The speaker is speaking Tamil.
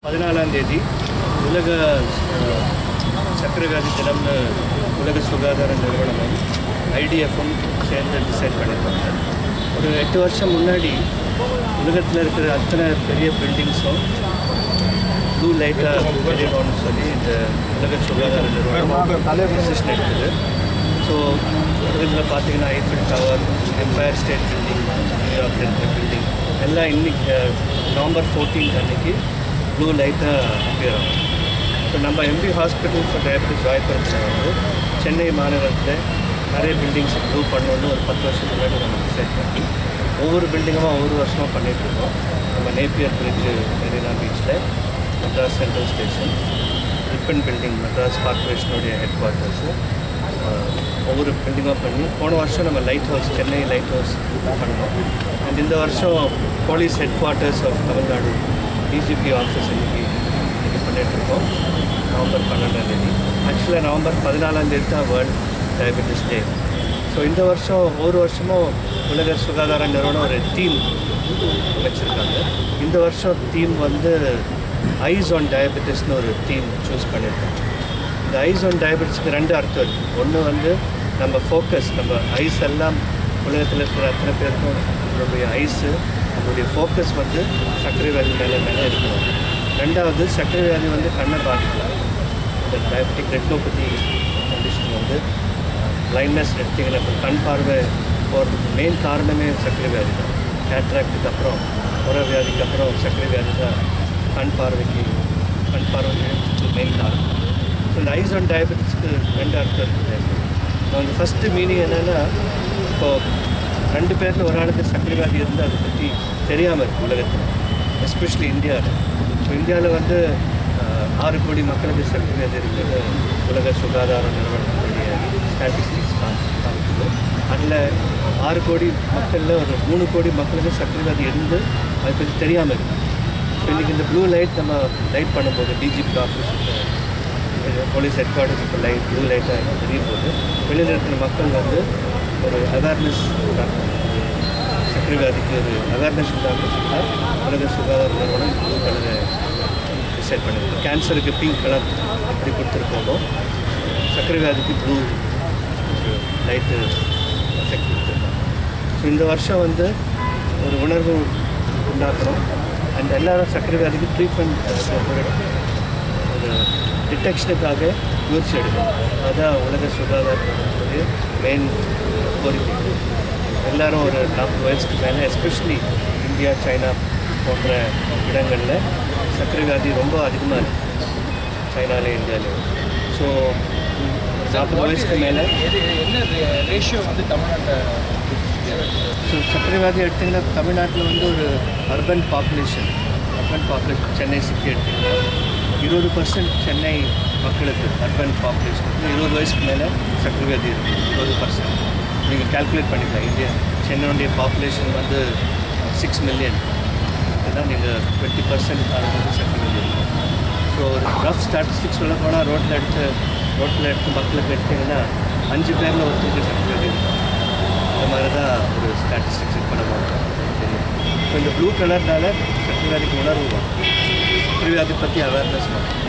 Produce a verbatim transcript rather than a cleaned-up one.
பதினாலாம் தேதி உலக சர்க்கரை வியாதி தினம்னு உலக சுகாதார நிறுவனமும் ஐடிஎஃப்பும் சேர்ந்து டிசைட் பண்ணியிருக்காங்க. ஒரு எட்டு வருஷம் முன்னாடி உலகத்தில் இருக்கிற அத்தனை பெரிய பில்டிங்ஸும் ப்ளூ லைட்டாக எரியணும்னு சொல்லி இந்த உலக சுகாதார நிறுவனம் டிசிஷன் எடுக்குது. ஸோ உலகத்தில் பார்த்தீங்கன்னா Eiffel tower, empire state building, நியூயார்க்கில் இருக்கிற பில்டிங் எல்லாம் இன்னைக்கு நவம்பர் ஃபோர்டீன்த் அன்னைக்கு ப்ளூ லைட்டாக அப்பியர் ஆகும். ஸோ நம்ம எம்பி ஹாஸ்பிட்டல் ஃபார் டயபெட்டிஸ் ராயபுரத்தில் வந்து சென்னை மாநகரத்தில் நிறைய பில்டிங்ஸ் ப்ளூ பண்ணணுன்னு ஒரு பத்து வருஷத்துக்கு முன்னாடி நம்ம டிசைட் பண்ணி ஒவ்வொரு பில்டிங்காக ஒவ்வொரு வருஷமாக பண்ணிகிட்ருக்கோம். நம்ம நேப்பியர் பிரிட்ஜு மெரினா பீச்சில், Madras central station, Ripon building Madras கார்பரேஷனுடைய ஹெட் குவார்ட்டர்ஸு ஒவ்வொரு பில்டிங்காக பண்ணி போன வருஷம் நம்ம lighthouse Chennai lighthouse பண்ணோம். அண்ட் இந்த வருஷம் police headquarters of Tamil Nadu DGP office இன்னைக்கு இன்றைக்கி பண்ணிகிட்ருக்கோம். நவம்பர் பன்னெண்டாம் தேதி ஆக்சுவலாக நவம்பர் பதினாலாம் தேதி தான் வேர்ல்ட் டயபெட்டிஸ் டே. ஸோ இந்த வருஷம் ஒவ்வொரு வருஷமும் உலக சுகாதார நிறுவனம் ஒரு தீம் வச்சுருக்காங்க. இந்த வருஷம் தீம் வந்து ஐஸ் ஆன் டயபெட்டிஸ்னு ஒரு தீம் சூஸ் பண்ணியிருக்காங்க. இந்த ஐஸ் ஆன் டயபெட்டிஸ்க்கு ரெண்டு அர்த்தம் இருக்குது. ஒன்று வந்து நம்ம ஃபோக்கஸ், நம்ம ஐஸ் எல்லாம் உலகத்தில் இருக்கிற அத்தனை பேருக்கும் நம்மளுடைய ஐஸு, நம்மளுடைய ஃபோக்கஸ் வந்து சர்க்கரை வியாதி மேலே மேலே இருக்கணும். ரெண்டாவது சர்க்கரை வியாதி வந்து கண்ணை பாதிக்கலாம். இந்த டயபெட்டிக் ரெட்டினோபதி கண்டிஷன் வந்து பிளைண்ட்னஸ் எடுத்திங்கன்னா இப்போ கண் பார்வை போகிறதுக்கு மெயின் காரணமே சர்க்கரை வியாதி தான். கேட்ராக்டுக்கு அப்புறம் உர வியாதிக்கு அப்புறம் சர்க்கரை வியாதி தான் கண் பார்வைக்கு கண் பார்வைக்கு மெயின் காரணம். ஸோ இந்த ஐஸ் ஆன் டயபெட்டிஸ்க்கு ரெண்டு அர்த்தம் இருக்குது. ஸோ அந்த ஃபஸ்ட்டு மீனிங் என்னென்னா, இப்போது ரெண்டு பேரில் ஒரு ஆளுக்கு சர்க்கரை வியாதி இருந்தால் அதை பற்றி தெரியாமல் இருக்குது உலகத்தில், எஸ்பெஷலி இந்தியாவில். ஸோ இந்தியாவில் வந்து ஆறு கோடி மக்களுக்கு சர்க்கரை வியாதி இருக்குது உலக சுகாதார நிறுவனத்துடைய ஸ்டாட்டிஸ்டிக்ஸ் காமிக்குது. அதில் ஆறு கோடி மக்களில் ஒரு மூணு கோடி மக்களுக்கு சர்க்கரை வியாதி இருந்து அதை பற்றி தெரியாமல் இருக்குது. ஸோ இன்றைக்கி இந்த ப்ளூ லைட் நம்ம லைட் பண்ணும்போது டிஜிபி ஆஃபீஸுக்கு போலீஸ் ஹெட் குவார்ட்டர்ஸுக்கு லைட் ப்ளூ லைட்டாக தெரியும் போது வெளியில் இருக்கிற மக்கள் வந்து ஒரு அவேர்னஸ் சர்க்கரை வியாதிக்கு ஒரு அவேர்னஸ் உண்டாக்குறதுக்கு உலக சுகாதார நிறுவனம் ப்ளூ கலரை டிசைட் பண்ணியிருக்கோம். கேன்சருக்கு பிங்க் கலர் அப்படி கொடுத்துருக்கோம், சர்க்கரை வியாதிக்கு ப்ளூ லைட்டு எஃபெக்ட் கொடுத்துருக்கோம். ஸோ இந்த வருஷம் வந்து ஒரு உணர்வு உண்டாக்கணும். அண்ட் எல்லோரும் சர்க்கரை வியாதிக்கு ட்ரீட்மெண்ட் ஒரு டிடெக்ஷனுக்காக முயற்சி எடுக்கணும். அதுதான் உலக சுகாதாரத்துடைய மெயின் கோரிக்கை. எல்லோரும் ஒரு நாற்பது வயசுக்கு மேலே, எஸ்பெஷலி இந்தியா, சைனா போன்ற இடங்களில் சர்க்கரை வியாதி ரொம்ப அதிகமாக இருக்குது, சைனாலே இந்தியாவிலே. ஸோ நாற்பது வயசுக்கு மேலே என்ன ரேஷியோ வந்து தமிழ்நாட்டில்? ஸோ சர்க்கரை வியாதி எடுத்திங்கன்னா தமிழ்நாட்டில் வந்து ஒரு urban population urban population Chennai city எடுத்திங்கன்னா இருபது பர்சன்ட் சென்னை மக்களுக்கு அர்பன் பாப்புலேஷன் இருபது வயசுக்கு மேலே சர்க்கரை வியாதி இருக்குது. இருபது பர்சன்ட் நீங்கள் கால்குலேட் பண்ணிக்கலாம். இந்தியா சென்னையுடைய பாப்புலேஷன் வந்து சிக்ஸ் மில்லியன் தான். நீங்கள் டுவெண்ட்டி பர்சன்ட் ஆளுங்களுக்கு சர்க்கரை வியாதி இருக்கும். ஸோ ஒரு ரஃப் ஸ்டாட்டிஸ்டிக்ஸ் சொல்ல போனால் ரோட்டில் எடுத்து ரோட்டில் எடுத்து மக்களுக்கு எடுத்திங்கன்னா அஞ்சு பேரில் ஒருத்தருக்கு சர்க்கரை வியாதி இருக்கும். இந்த மாதிரி தான் ஒரு ஸ்டாட்டிஸ்டிக்ஸ் இது பண்ண மாட்டோம் தெரியும். ஸோ இந்த ப்ளூ கலர்னால சர்க்கரை வியாதிக்கு உணர்வு வரும், சர்க்கரை வியாதி பற்றி அவேர்னஸ் வரும்.